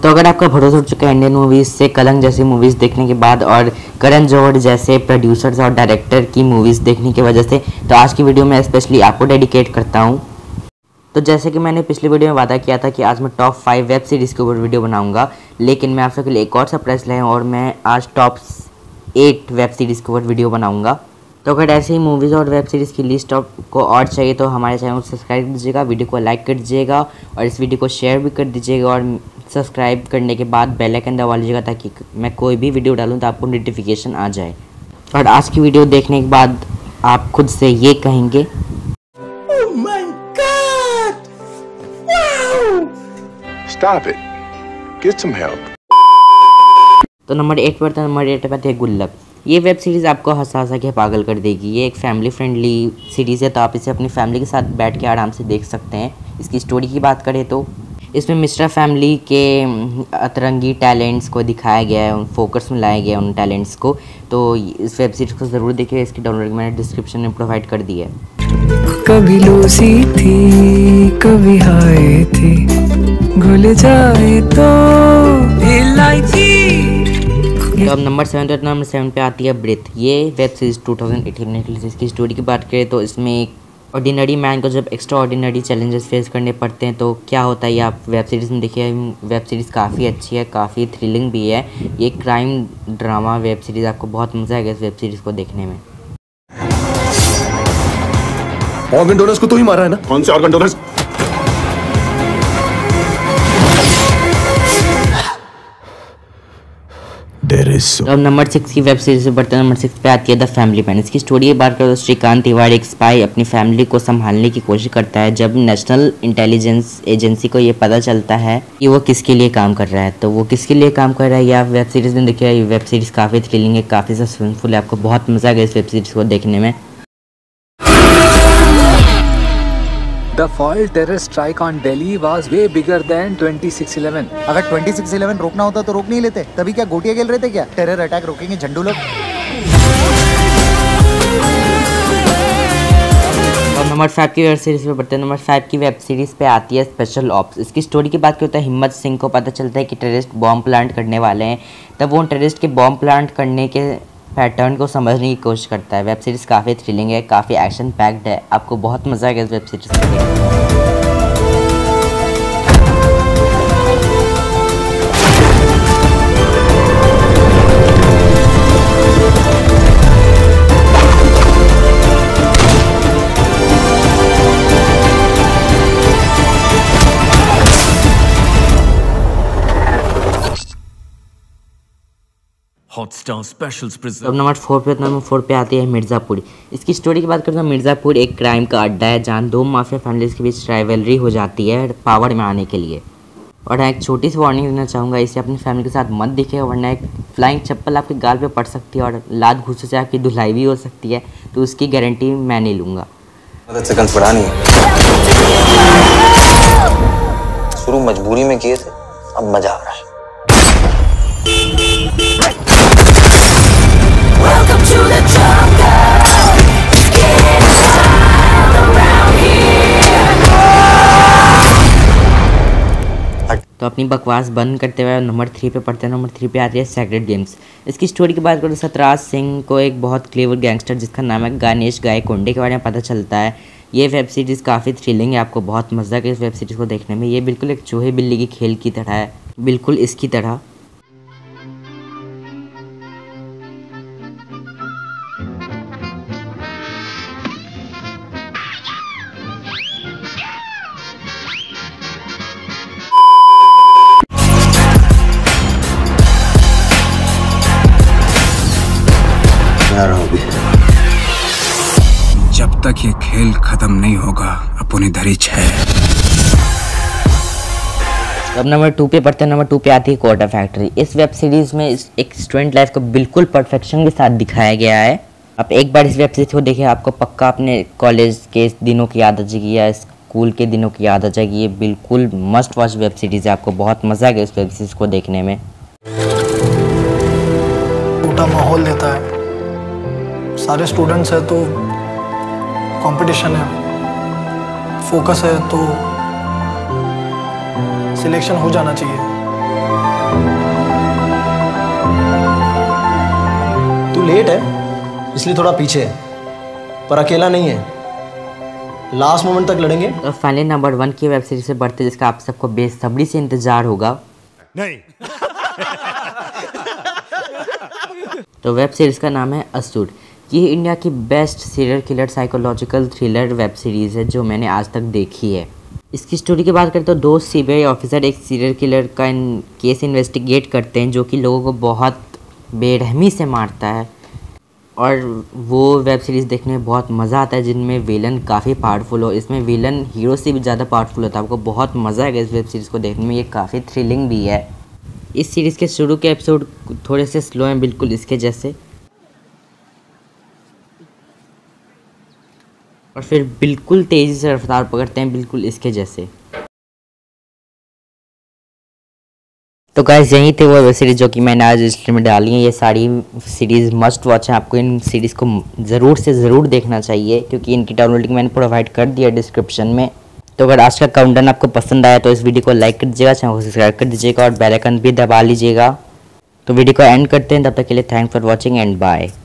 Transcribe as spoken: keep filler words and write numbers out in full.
तो अगर आपका भरोसा उठ चुका है इंडियन मूवीज़ से कलंक जैसी मूवीज़ देखने के बाद और करण जौहर जैसे प्रोड्यूसर्स और डायरेक्टर की मूवीज़ देखने की वजह से, तो आज की वीडियो में स्पेशली आपको डेडिकेट करता हूँ। तो जैसे कि मैंने पिछली वीडियो में वादा किया था कि आज मैं टॉप फाइव वेब सीरीज़ के ऊपर वीडियो बनाऊंगा, लेकिन मैं आप सबके लिए एक और सरप्राइज़ लाया हूँ और मैं आज टॉप एट वेब सीरीज़ के ऊपर वीडियो बनाऊंगा। तो अगर ऐसे ही मूवीज़ और वेब सीरीज़ की लिस्ट आपको और चाहिए तो हमारे चैनल को सब्सक्राइब कीजिएगा, वीडियो को लाइक कर दीजिएगा और इस वीडियो को शेयर भी कर दीजिएगा। और सब्सक्राइब करने के बाद बेल आइकन दबा लीजिएगा ताकि मैं कोई भी वीडियो डालूँ तो आपको नोटिफिकेशन आ जाए। और आज की वीडियो देखने के बाद आप खुद से ये कहेंगे, Oh my God! Wow! Stop it. Get some help. तो नंबर एट पर था नंबर एट पर थे गुल्लक। ये वेब सीरीज़ आपको हंसा हंसा के पागल कर देगी। ये एक फैमिली फ्रेंडली सीरीज़ है, तो आप इसे अपनी फैमिली के साथ बैठ के आराम से देख सकते हैं। इसकी स्टोरी की बात करें तो इसमें मिश्रा फैमिली के अतरंगी टैलेंट्स को दिखाया गया है, उन फोकस में लाया गया है उन टैलेंट्स को। तो इस वेब सीरीज़ को ज़रूर देखिए, इसकी डाउनलोड मैंने डिस्क्रिप्शन में प्रोवाइड कर दी है। कभी लूसी थी कभी हाय थी, घुल जाए तो इलायची। तो अब नंबर सेवन तो नंबर सेवन पे आती है ब्रेथ। ये web series two thousand eighteen में निकली थी। इसकी स्टोरी की बात करें तो इसमें एक ऑर्डिनरी मैन को जब एक्स्ट्रा ऑर्डिनरी चैलेंजेस फेस करने पड़ते हैं तो क्या होता है, ये आप वेब सीरीज़ में देखिए। वेब सीरीज़ काफ़ी अच्छी है, काफ़ी थ्रिलिंग भी है। ये क्राइम ड्रामा वेब सीरीज़, आपको बहुत मज़ा आएगा इस वेब सीरीज़ को देखने में। ऑर्गन डोनर्स को तो ही मारा है ना? कौन से ऑर्गन डोनर्स? तो अब नंबर सिक्स की वेब सीरीज से बढ़ते नंबर सिक्स पे आती है द फैमिली मैन। इसकी स्टोरी की बात करें तो श्रीकांत तिवारी एक स्पाई अपनी फैमिली को संभालने की कोशिश करता है। जब नेशनल इंटेलिजेंस एजेंसी को ये पता चलता है कि वो किसके लिए काम कर रहा है, तो वो किसके लिए काम कर रहा है ये आप वेब सीरीज़ में देखिए। ये वेब सीरीज़ काफ़ी थ्रिलिंग है, काफ़ी सस्पेंसफुल है, आपको बहुत मज़ा आएगा इस वेब सीरीज़ को देखने में। The foil terror strike on Delhi was way bigger than twenty six eleven. अगर ट्वेंटी सिक्स इलेवन रोकना होता तो रोक नहीं लेते, तभी क्या गोटियां खेल रहे थे क्या? टेरर अटैक रोकेंगे झंडू लोग। और नंबर फाइव की वेब सीरीज़ पे बढ़ते हैं। नंबर फाइव की वेब सीरीज़ पे आती है स्पेशल ऑप्स। इसकी स्टोरी की बात करते हैं हिम्मत सिंह को पता चलता है कि टेररिस्ट बॉम्ब प्लांट करने वाले हैं। तब वो टेररिस्ट के बॉम्ब प्लांट करने के पैटर्न को समझने की कोशिश करता है। वेब सीरीज़ काफ़ी थ्रिलिंग है, काफ़ी एक्शन पैक्ड है, आपको बहुत मज़ा आएगा इस वेब सीरीज़ में। Hotstar specials present. अब नंबर फोर पे नंबर फोर पे आती है मिर्ज़ापुर। इसकी स्टोरी की बात करते हैं। मिर्ज़ापुर एक क्राइम का अड्डा है जहाँ दो माफिया फैमिलीज के बीच राइवलरी हो जाती है पावर में आने के लिए। और एक छोटी सी वार्निंग देना चाहूँगा, इसे अपनी फैमिली के साथ मत दिखे, वरना एक फ्लाइंग चप्पल आपके गाल पे पड़ सकती है और लात घुसने से आपकी धुलाई भी हो सकती है, तो उसकी गारंटी मैं नहीं लूँगा। शुरू मजबूरी में किए थे, अब मजा आ रहा है। Welcome to the jungle. Get wild around here. तो अपनी बकवास बंद करते हुए नंबर थ्री पे पढ़ते हैं। नंबर थ्री पे आती है सेक्रेड गेम्स। इसकी स्टोरी की बात करें तो सतराज सिंह को एक बहुत क्लेवर गैंगस्टर जिसका नाम है गणेश गायकोंडे के बारे में पता चलता है। ये वेब सीरीज़ काफ़ी थ्रिलिंग है, आपको बहुत मज़ा आएगा इस वेब सीरीज़ को देखने में। ये बिल्कुल एक चूहे बिल्ली की खेल की तरह है, बिल्कुल इसकी तरह। जब तक ये खेल खत्म नहीं होगा अपन इधर ही है। अब नंबर टू पे पढ़ते हैं। नंबर टू पे आती है क्वार्टर फैक्ट्री। इस वेब सीरीज़ में एक स्टूडेंट लाइफ को बिल्कुल परफेक्शन के साथ दिखाया गया है। आप एक बार इस वेब सीरीज को देखिए, आपको पक्का अपने कॉलेज के दिनों की याद आ जाएगी या स्कूल के दिनों की याद आ जाएगी। ये बिल्कुल मस्ट वॉच वेब सीरीज़ है, आपको बहुत मज़ा आएगा इस वेब सीरीज को देखने में। छोटा माहौल देता है, सारे स्टूडेंट्स हैं तो कंपटीशन है, फोकस है तो सिलेक्शन हो जाना चाहिए। लेट है इसलिए थोड़ा पीछे है, पर अकेला नहीं है, लास्ट मोमेंट तक लड़ेंगे। तो फाइनली नंबर वन की वेब सीरीज से बढ़ते जिसका आप सबको बेसब्री से इंतजार होगा। नहीं। तो वेब सीरीज का नाम है असुर। ये इंडिया की best serial killer psychological thriller web series है जो मैंने आज तक देखी है। इसकी स्टोरी की बात करें तो दो सीबीआई ऑफिसर एक सीरियल किलर का इन केस इन्वेस्टिगेट करते हैं जो कि लोगों को बहुत बेरहमी से मारता है, और वो वेब सीरीज़ देखने में बहुत मज़ा आता है जिनमें विलन काफ़ी पावरफुल हो। इसमें विलन हीरो से भी ज़्यादा पावरफुल होता है। आपको बहुत मज़ा आएगा इस वेब सीरीज़ को देखने में, ये काफ़ी थ्रिलिंग भी है। इस सीरीज़ के शुरू के एपिसोड थोड़े से स्लो हैं, बिल्कुल इसके जैसे, और फिर बिल्कुल तेज़ी से रफ्तार पकड़ते हैं, बिल्कुल इसके जैसे। तो गाइस यही थे वो वेब सीरीज़ जो कि मैंने आज लिस्ट में डाली है। ये सारी सीरीज़ मस्ट वॉच है, आपको इन सीरीज़ को ज़रूर से ज़रूर देखना चाहिए क्योंकि इनकी डाउनलोड लिंक मैंने प्रोवाइड कर दिया डिस्क्रिप्शन में। तो अगर आज का काउंटडाउन आपको पसंद आया तो इस वीडियो को लाइक कर दीजिएगा, चैनल को सब्सक्राइब कर दीजिएगा और बेल आइकन भी दबा लीजिएगा। तो वीडियो को एंड करते हैं, तब तक के लिए thanks for watching and bye.